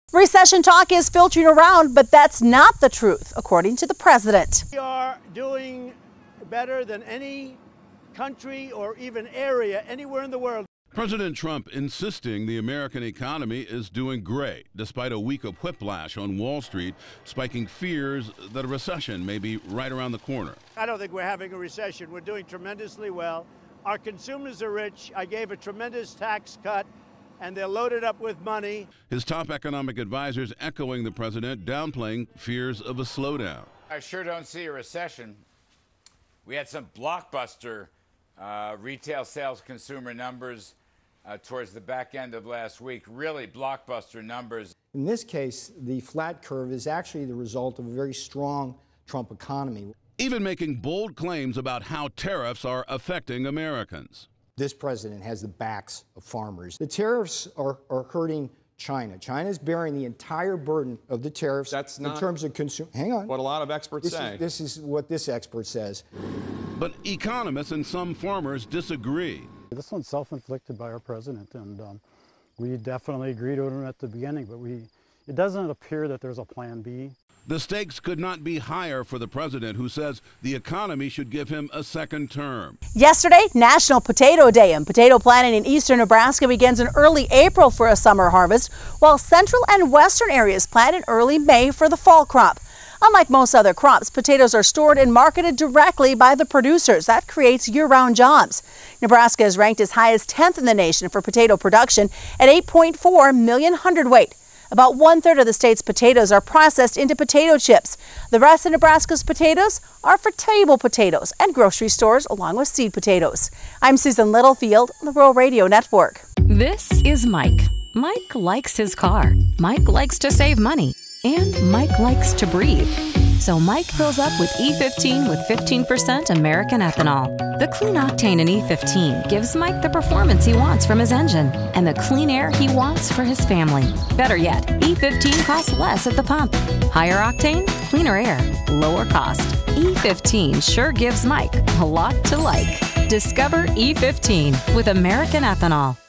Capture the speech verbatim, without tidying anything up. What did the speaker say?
Recession talk is filtering around, but that's not the truth, according to the president. We are doing better than any country or even area anywhere in the world. President Trump insisting the American economy is doing great, despite a week of whiplash on Wall Street, spiking fears that a recession may be right around the corner. I don't think we're having a recession. We're doing tremendously well. Our consumers are rich. I gave a tremendous tax cut, and they're loaded up with money. His top economic advisors echoing the president, downplaying fears of a slowdown. I sure don't see a recession. We had some blockbuster uh, retail sales consumer numbers uh, towards the back end of last week, really blockbuster numbers. In this case, the flat curve is actually the result of a very strong Trump economy. Even making bold claims about how tariffs are affecting Americans. This president has the backs of farmers. The tariffs are, are hurting China. China is bearing the entire burden of the tariffs. That's not in terms of consumer. Hang on. What a lot of experts this say. Is, this is what this expert says. But economists and some farmers disagree. This one's self-inflicted by our president, and um, we definitely agreed to it at the beginning, but we, it doesn't appear that there's a plan B. The stakes could not be higher for the president, who says the economy should give him a second term. Yesterday, National Potato Day, and potato planting in eastern Nebraska begins in early April for a summer harvest, while central and western areas plant in early May for the fall crop. Unlike most other crops, potatoes are stored and marketed directly by the producers. That creates year-round jobs. Nebraska is ranked as high as tenth in the nation for potato production at eight point four million hundredweight. About one-third of the state's potatoes are processed into potato chips. The rest of Nebraska's potatoes are for table potatoes and grocery stores, along with seed potatoes. I'm Susan Littlefield on the Rural Radio Network. This is Mike. Mike likes his car. Mike likes to save money. And Mike likes to breathe. So Mike fills up with E fifteen with fifteen percent American ethanol. The clean octane in E fifteen gives Mike the performance he wants from his engine and the clean air he wants for his family. Better yet, E fifteen costs less at the pump. Higher octane, cleaner air, lower cost. E fifteen sure gives Mike a lot to like. Discover E fifteen with American ethanol.